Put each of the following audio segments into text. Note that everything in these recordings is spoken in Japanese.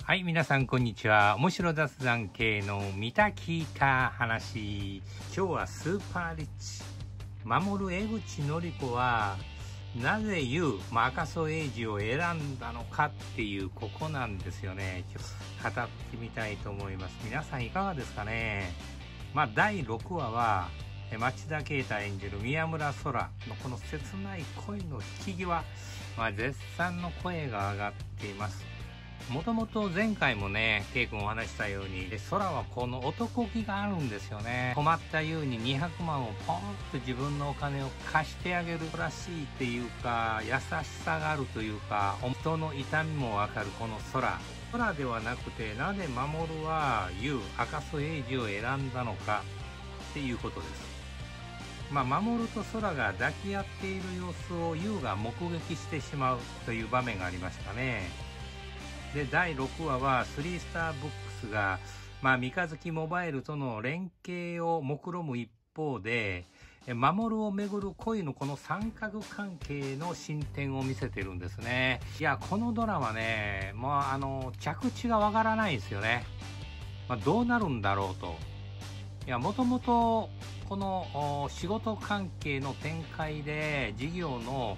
はい、皆さんこんにちは。面白雑談系の見た聞いた話。今日はスーパーリッチ守江口のり子はなぜ赤楚衛二を選んだのかっていうここなんですよね。今日語ってみたいと思います。皆さんいかがですかね。第6話は町田啓太演じる宮村空のこの切ない恋の引き際、絶賛の声が上がっています。もともと前回もね、ケイ君お話したように、空はこの男気があるんですよね。困った優に200万をポンと自分のお金を貸してあげるらしいっていうか、優しさがあるというか、人の痛みもわかるこの空ではなくて、なぜ守は赤楚衛二を選んだのかっていうことです。守と空が抱き合っている様子を優が目撃してしまうという場面がありましたね。で、第6話は3スターブックスが、三日月モバイルとの連携を目論む一方で、守をめぐる恋のこの三角関係の進展を見せてるんですね。いや、このドラマね、着地がわからないですよね。どうなるんだろうと。いや、もともとこの仕事関係の展開で事業の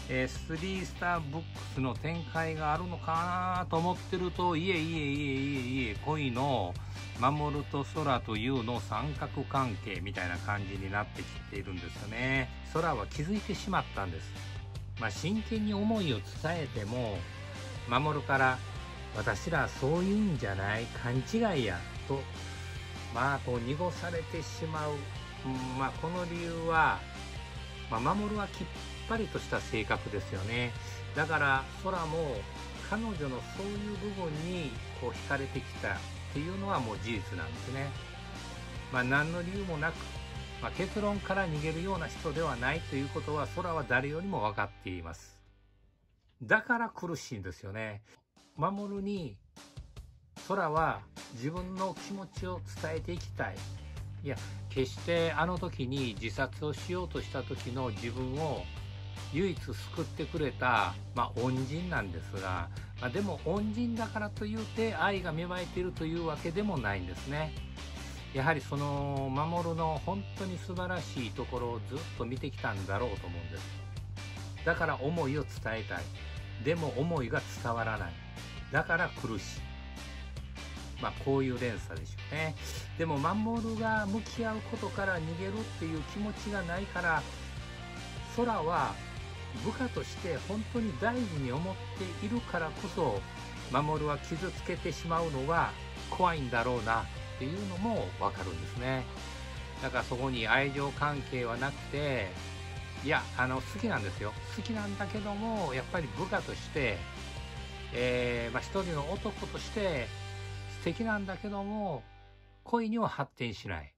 3スターブックスの展開があるのかなと思ってると、いえ恋の守と空というの三角関係みたいな感じになってきているんですよね。空は気づいてしまったんです。真剣に思いを伝えても守から私らそういうんじゃない、勘違いやとこう濁されてしまう。この理由は守はきっぱりとした性格ですよね。だから空も彼女のそういう部分にこう惹かれてきたっていうのはもう事実なんですね。何の理由もなく、結論から逃げるような人ではないということは空は誰よりも分かっています。だから苦しいんですよね。守に空は自分の気持ちを伝えていきたい。いや、決してあの時に自殺をしようとした時の自分を唯一救ってくれた、恩人なんですが、でも恩人だからというて愛が芽生えているというわけでもないんですね。やはりその守の本当に素晴らしいところをずっと見てきたんだろうと思うんです。だから思いを伝えたい。でも思いが伝わらない。だから苦しい。こういう連鎖でしょうね。でも守が向き合うことから逃げるっていう気持ちがないから、空は部下として本当に大事に思っているからこそ守は傷つけてしまうのが怖いんだろうなっていうのもわかるんですね。だからそこに愛情関係はなくて、いや好きなんですよ。好きなんだけども、やっぱり部下として、一人の男として素敵なんだけども恋には発展しない。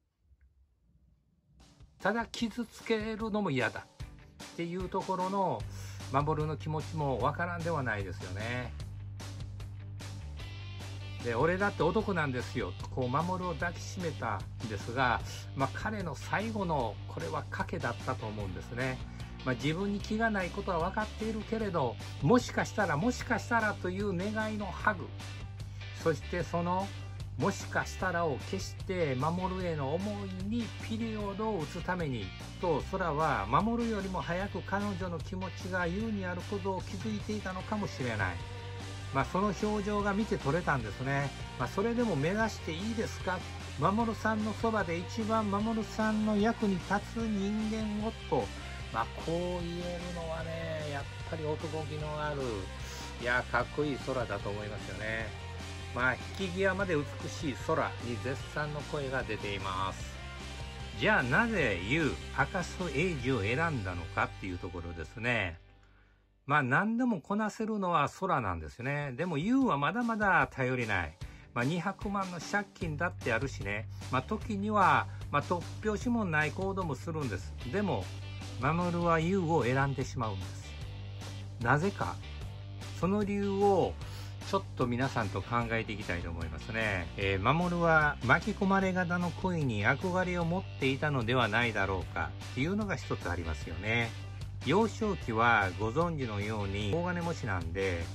ただ傷つけるのも嫌だっていうところの守の気持ちもわからんではないですよね。で、俺だって男なんですよとこう守を抱きしめたんですが、彼の最後のこれは賭けだったと思うんですね。自分に気がないことは分かっているけれど、もしかしたらという願いのハグ、そしてそのもしかしたらを決して守への思いにピリオドを打つためにと、空は守よりも早く彼女の気持ちが優にあることを気づいていたのかもしれない。その表情が見て取れたんですね。それでも目指していいですか、守さんのそばで一番守さんの役に立つ人間をと、こう言えるのはね、やっぱり男気のある、いやかっこいい空だと思いますよね。引き際まで美しい空に絶賛の声が出ています。じゃあなぜ赤楚衛二を選んだのかっていうところですね。何でもこなせるのは空なんですよね。でもはまだまだ頼りない。200万の借金だってあるしね。時には突拍子もない行動もするんです。でも守はを選んでしまうんです。なぜか。その理由をちょっと皆さんと考えていきたいと思いますね。守は巻き込まれ型の恋に憧れを持っていたのではないだろうかっていうのが一つありますよね。幼少期はご存知のように大金持ちなんで、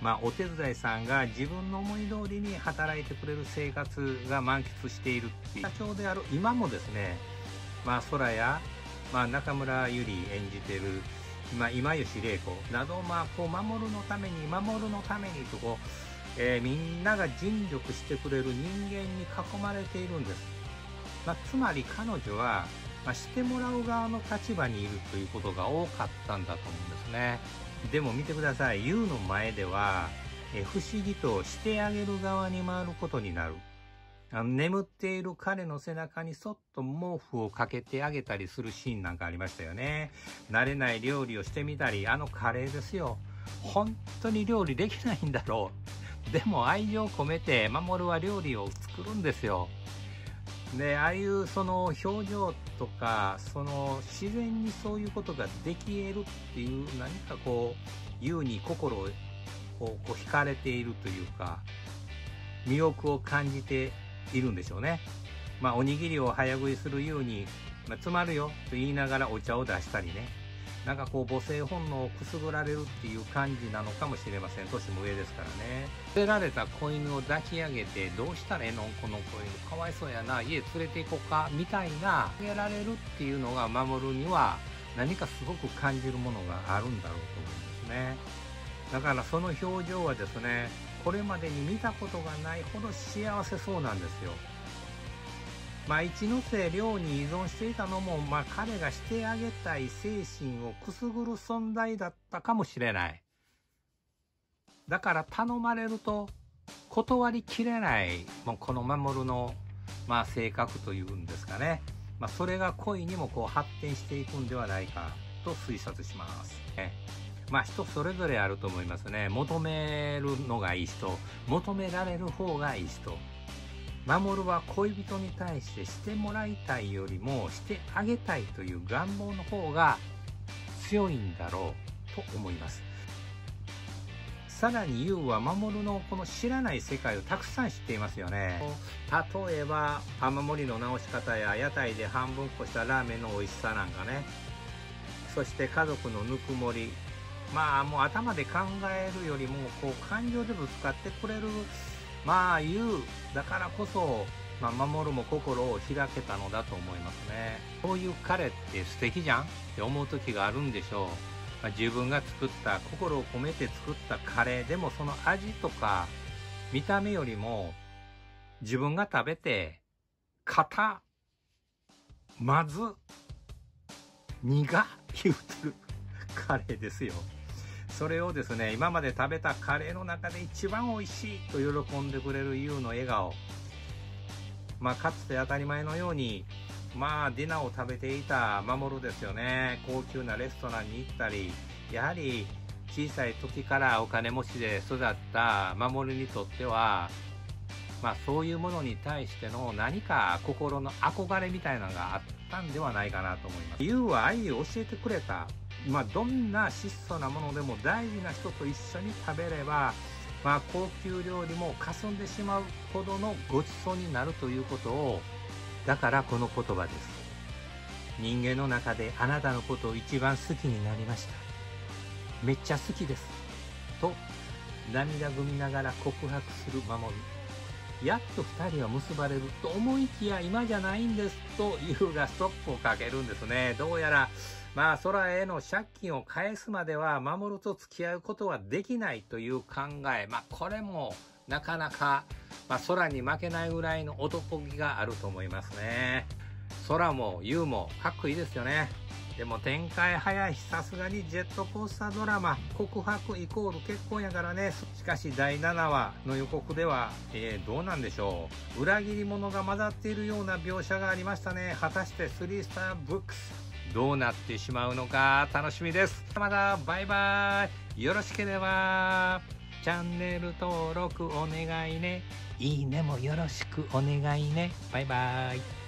お手伝いさんが自分の思い通りに働いてくれる生活が満喫しているっていう社長である今もですね、空や、中村ゆり演じてる、今吉玲子など、こう守るのためにとこう、みんなが尽力してくれる人間に囲まれているんです。つまり彼女は、してもらう側の立場にいるということが多かったんだと思うんですね。でも見てください。ユウの前では不思議としてあげる側に回ることになる。眠っている彼の背中にそっと毛布をかけてあげたりするシーンなんかありましたよね。慣れない料理をしてみたり、カレーですよ。本当に料理できないんだろう。でも愛情込めて守は料理を作るんですよ。で、ああいうその表情とか、その自然にそういうことができ得るっていう、何かこうユウに心をこう惹かれているというか、魅力を感じているんでしょうね。おにぎりを早食いするユウに、つまるよと言いながらお茶を出したりね、なんかこう母性本能をくすぐられるっていう感じなのかもしれません。年も上ですからね。捨てられた子犬を抱き上げて、どうしたらええのこの子犬かわいそうやな、家連れて行こうかみたいなあげられるっていうのが守るには何かすごく感じるものがあるんだろうと思うんですね。だからその表情はですね、これまでに見たことがないほど幸せそうなんですよ。一ノ瀬亮に依存していたのも、彼がしてあげたい精神をくすぐる存在だったかもしれない。だから頼まれると断りきれない、この守の、性格というんですかね。それが恋にもこう発展していくんではないかと推察します。人それぞれあると思いますね。求めるのがいい人、求められる方がいい人。守は恋人に対してもらいたいよりもしてあげたいという願望の方が強いんだろうと思います。さらにユウは守のこの知らない世界をたくさん知っていますよね。例えば雨漏りの直し方や屋台で半分こしたラーメンの美味しさなんかね。そして家族のぬくもり、もう頭で考えるよりもこう感情でぶつかってくれるユウだからこそ、守も心を開けたのだと思いますね。そういう彼って素敵じゃんって思う時があるんでしょう。自分が作った心を込めて作ったカレーでも、その味とか見た目よりも自分が食べてまず苦言うてるカレーですよ。それをですね、今まで食べたカレーの中で一番美味しいと喜んでくれるユウの笑顔、かつて当たり前のようにディナーを食べていた守ですよね。高級なレストランに行ったり、やはり小さい時からお金持ちで育った守にとっては、そういうものに対しての何か心の憧れみたいなのがあったんではないかなと思います。ユウは愛を教えてくれた。どんな質素なものでも大事な人と一緒に食べれば、高級料理も霞んでしまうほどのごちそうになるということを、だからこの言葉です。人間の中であなたのことを一番好きになりました。めっちゃ好きです。と涙ぐみながら告白する守。やっと2人は結ばれると思いきや、今じゃないんですとユウがストップをかけるんですね。どうやら空への借金を返すまでは守と付き合うことはできないという考え、これもなかなか、空に負けないぐらいの男気があると思いますね。空もユウもかっこいいですよね。でも展開早いし、さすがにジェットコースタードラマ、告白イコール結婚やからね。しかし第7話の予告では、どうなんでしょう。裏切り者が混ざっているような描写がありましたね。果たして3スターブックスどうなってしまうのか楽しみです。またバイバイ。よろしければチャンネル登録お願いね。いいねもよろしくお願いね。バイバイ。